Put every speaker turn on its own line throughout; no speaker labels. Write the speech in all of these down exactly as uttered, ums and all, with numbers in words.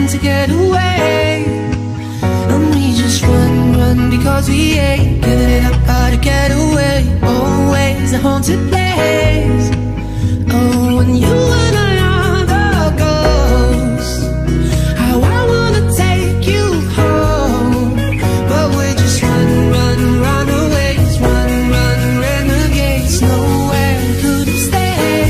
run to get away. And we just run, run because we ain't giving it up, how to get away. Always a haunted place. Oh, and you and I are the ghosts. How I wanna take you home, but we just run, run, run away. Run, run, renegades, nowhere could stay.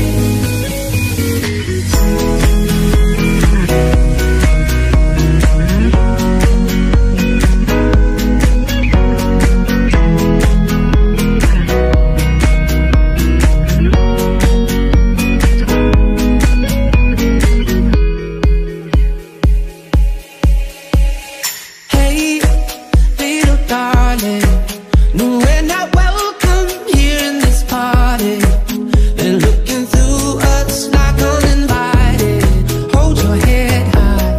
Hey, little darling, no, we're not welcome here in this party. They're looking through us like uninvited. Hold your head high,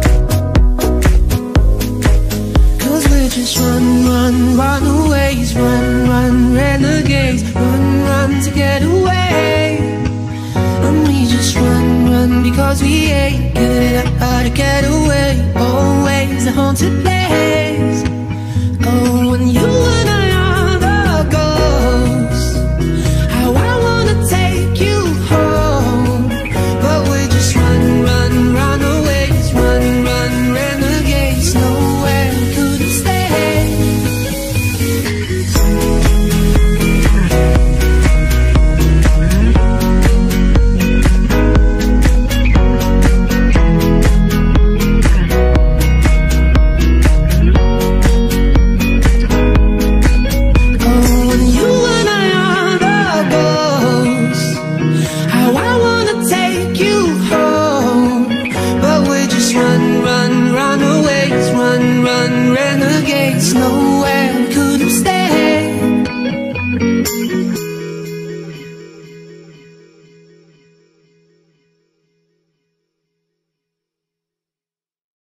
'cause we're just run, run, runaways. Run, run, renegades. Run, run to get away. And we just run, run because we ain't giving it up, how to get away. Always a haunted place. Oh, and you and I are the ghosts. How I wanna take you home, but we just run, run, run away. Run, run, renegades, nowhere could stay. Oh, and you and I are the ghosts. How I wanna take you home, but we just run, run, run away. Run, run, renegades, no